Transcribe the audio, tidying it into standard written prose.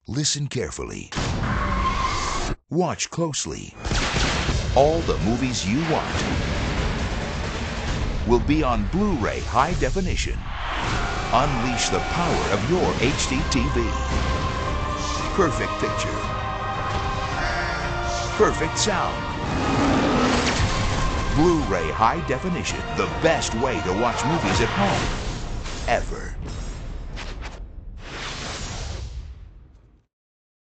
Listen carefully. Watch closely. All the movies you want will be on Blu-ray High Definition. Unleash the power of your HD TV. Perfect picture. Perfect sound. Blu-ray High Definition, the best way to watch movies at home ever.